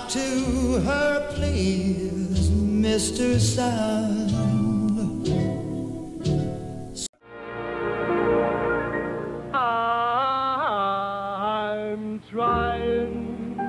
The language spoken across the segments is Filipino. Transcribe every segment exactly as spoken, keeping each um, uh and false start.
flock to her pleas, Mister Sound. I'm trying.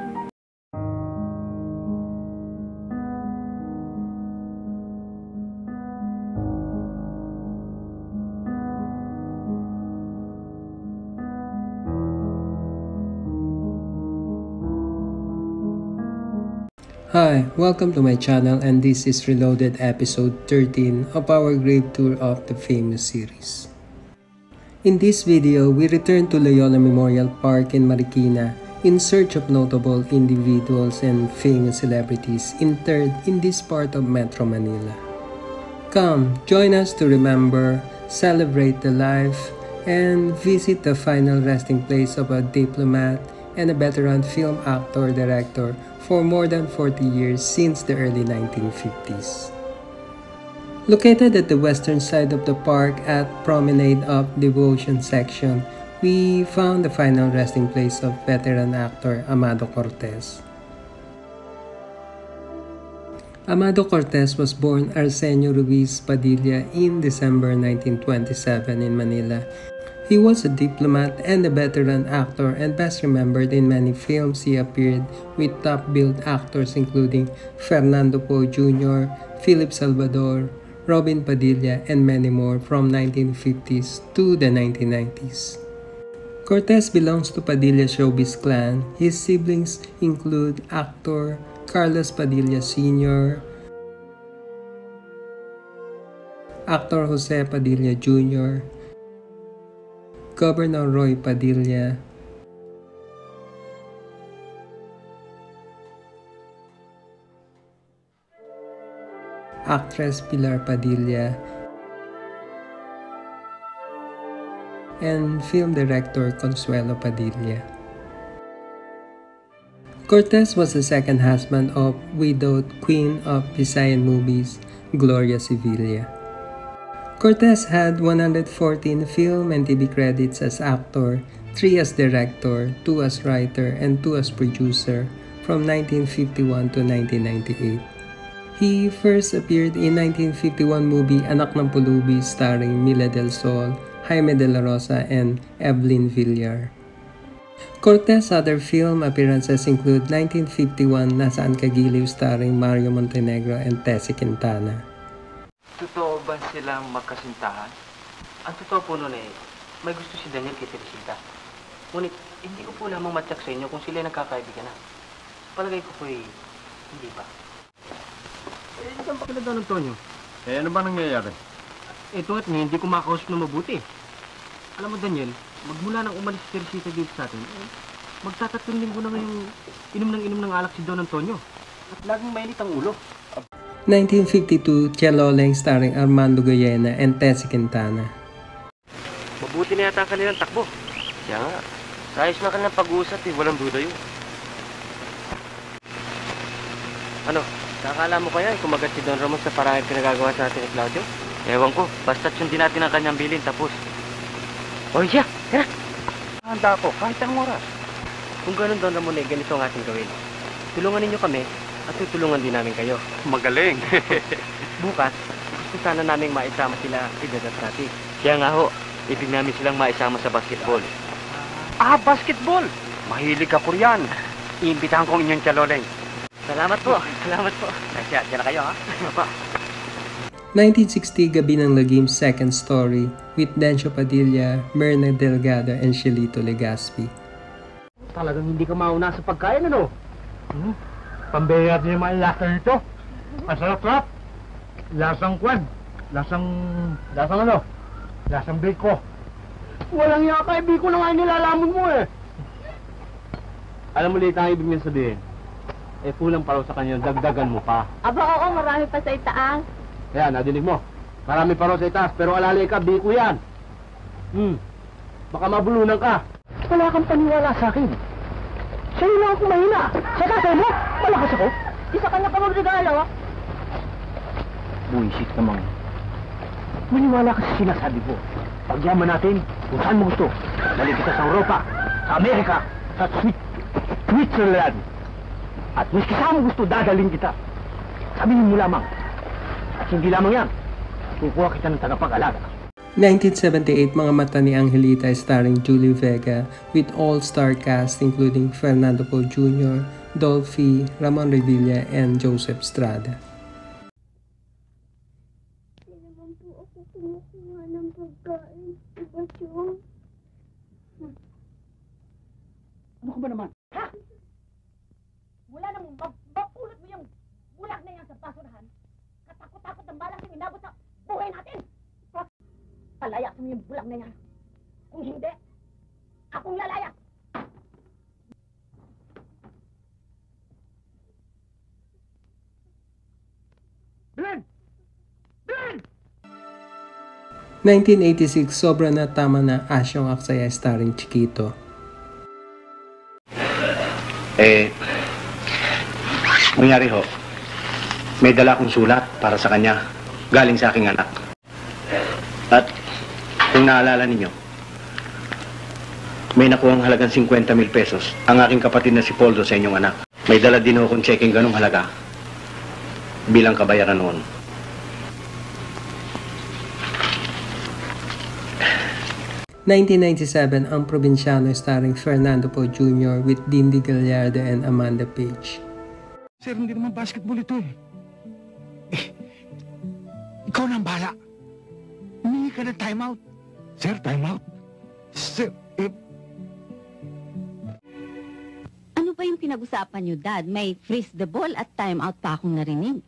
Hi, welcome to my channel, and this is Reloaded episode thirteen of our grave tour of the famous series. In this video, we return to Loyola Memorial Park in Marikina in search of notable individuals and famous celebrities interred in this part of Metro Manila. Come, join us to remember, celebrate the life, and visit the final resting place of a diplomat and a veteran film actor-director for more than forty years since the early nineteen fifties. Located at the western side of the park at Promenade of Devotion section, we found the final resting place of veteran actor Amado Cortez. Amado Cortez was born Arsenio Ruiz Padilla in December nineteen twenty-seven in Manila. He was a diplomat and a veteran actor, and best remembered in many films he appeared with top-billed actors including Fernando Poe Junior, Philip Salvador, Robin Padilla, and many more from nineteen fifties to the nineteen nineties. Cortez belongs to Padilla showbiz clan. His siblings include actor Carlos Padilla Senior, actor Jose Padilla Junior, Governor Roy Padilla, actress Pilar Padilla, and film director Consuelo Padilla. Cortez was the second husband of widowed Queen of Visayan movies, Gloria Sevilla. Cortez had one hundred fourteen film and T V credits as actor, three as director, two as writer, and two as producer from nineteen fifty-one to nineteen ninety-eight. He first appeared in nineteen fifty-one movie Anak ng Pulubi starring Mila Del Sol, Jaime de la Rosa, and Evelyn Villar. Cortez' other film appearances include nineteen fifty-one Nasaan Ka Giliw starring Mario Montenegro and Tessie Quintana. Totoo ba silang magkasintahan? Ang totoo po nun eh, may gusto si Daniel kay Teresita. Ngunit, hindi ko po lamang matyak sa inyo kung sila nagkakaibigan na. Palagay ko po eh, hindi ba? Eh, saan pa kila daw ng Tonyo? Eh, ano ba nangyayari? Ito at ngayon, hindi ko makausap na mabuti. Alam mo, Daniel, magmula nang umalis si Teresita dito sa atin, eh, magtatatlong linggo na ngayong inom ng inom ng alak si Don Antonio. At laging mainit ang ulo. nineteen fifty-two, Cheloleng starring Armando Goyena and Tessie Quintana. Mabuti na yata ang kanilang takbo. Kaya nga, sa ayos na kanilang pag-uusap eh, walang duda yun. Ano, kakala mo kaya kumagat si Don Ramon sa parahil pinagagawa sa atin ni Claudio? Ewan ko, basta't sundin natin ang kanyang bilin tapos. O siya, tara! Handa ako, kahit anong oras. Kung ganun Don Ramon eh, ganito ang ating gawin. Tulungan ninyo kami at tutulungan din namin kayo. Magaling! Bukas, gusto sana naming maisama sila Edad at Rati. Kaya nga ho, ibig namin silang maisama sa basketball. Ah, basketball! Mahilig ako riyan. Iimbitahan ko inyong Cheloleng. Salamat po, salamat po. Kasi, dyan na kayo ha? nineteen sixty, Gabi ng Lagim second story with Dencio Padilla, Myrna Delgado, and Shelito Legazpi. Talagang hindi ka mauna sa pagkain, ano? Hmm? Pambihira din yung mga lasa nito. Masarap-sarap. Lasang kwan. Lasang... Lasang ano? Lasang biko. Walang yaka, eh, biko na nga nilalamon mo eh. Alam mo, Lita, ang ibig niya sabihin. Eh, kulang pa raw sa kanya, dagdagan mo pa. Aba, oo, marami pa sa itaas. Kaya, nadinig mo. Marami pa raw sa itaas, pero alali ka, biko yan. Hmm. Baka mabulunan ka. Wala kang paniwala sa akin. Sa'yo lang ako mahina. Sa tatay mo, malakas ako. Di sa kanya ka magregalo. Buisit naman. Maniwala ka sa sinasabi ko. Pagyaman natin, kung saan mo gusto. Dali kita sa Europa, sa Amerika, sa Swi- Switzerland. At miski saan mo gusto, dadalhin kita. Sabihin mo lamang. At hindi lamang yan, kukuha kita ng tagapag-alaga. nineteen seventy-eight, Mga Mata ni Angelita starring Julie Vega with all-star cast including Fernando Poe Junior, Dolphy, Ramon Revilla, and Joseph Estrada. Hindi naman po ako kumukuha ng pagkain. Diba, Chong? Ano ka ba naman? Ha? Wala namang mapulot mo yung bulak na yan sa basurahan. Katakot-takot ng balang yung inabot sa buhay natin. Palaya mo yung bulak na yan. Kung hindi, akong lalaya. Belen! Belen! nineteen eighty-six, Sobra na Tama na, Asyong Aksaya starring Chiquito. Eh, nangyari ho, may dala akong sulat para sa kanya, galing sa aking anak. At kung naalala ninyo, may nakuhang halagang fifty mil pesos ang aking kapatid na si Poldo sa inyong anak. May dala din ho akong checking ganong halaga bilang kabayaran noon. nineteen ninety-seven, Ang Probinsyano starring Fernando Poe Junior with Dindy Gallardo and Amanda Page. Sir, hindi naman basketball ito eh. Eh, ikaw na ang bahala. Humingi ka ng time out. Sir, time out. Sir, eh... Ano ba yung pinag-usapan niyo, Dad? May freeze the ball at time out pa akong narinig.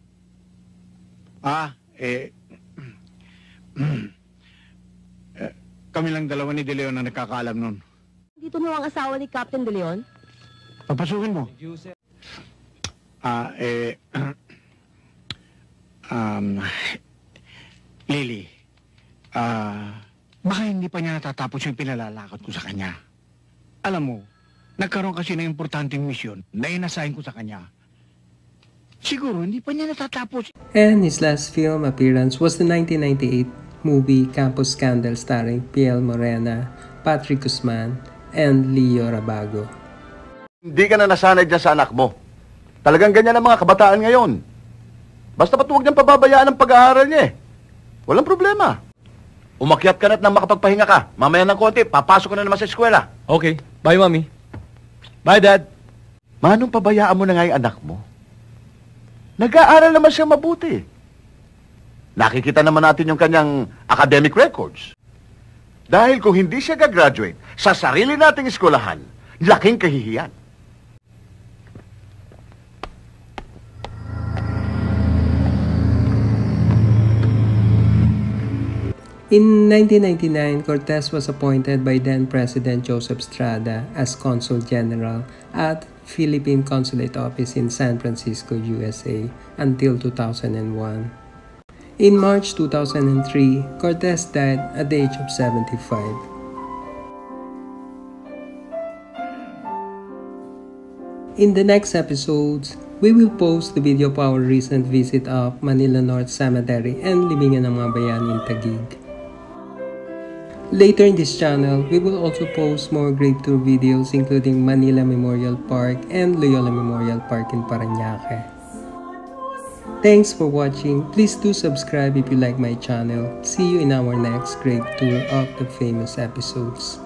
Ah, eh... eh kami lang dalawa ni De Leon na nakakaalam nun. Dito mo ang asawa ni Captain De Leon? Papasukin mo. Ah, eh... um... Lily, ah... baka hindi pa niya natatapos yung pinalalakad ko sa kanya. Alam mo, nagkaroon kasi ng importanteng misyon na inasahin ko sa kanya. Siguro, hindi pa niya natatapos. And his last film appearance was the nineteen ninety-eight movie Campus Scandal starring Piel Morena, Patrick Guzman, and Leo Rabago. Hindi ka na nasanay dyan sa anak mo. Talagang ganyan ang mga kabataan ngayon. Basta ba't huwag niyang pababayaan ang pag-aaral niya eh. Walang problema. Umakyat ka na't nang makapagpahinga ka. Mamaya ng konti, papasok ka na naman sa eskwela. Okay. Bye, Mommy. Bye, Dad. Manong pabayaan mo na nga yung anak mo? Nag-aaral naman siya mabuti. Nakikita naman natin yung kanyang academic records. Dahil kung hindi siya gagraduate sa sarili nating eskwelahan, laking kahihiyan. In nineteen ninety-nine, Cortez was appointed by then-President Joseph Estrada as Consul General at Philippine Consulate Office in San Francisco, U S A until two thousand one. In March two thousand three, Cortez died at the age of seventy-five. In the next episodes, we will post the video of our recent visit of Manila North Cemetery and Libingan ng mga Bayani in Taguig. Later in this channel, we will also post more grave tour videos including Manila Memorial Park and Loyola Memorial Park in Parañaque. Thanks for watching. Please do subscribe if you like my channel. See you in our next grave tour of the famous episodes.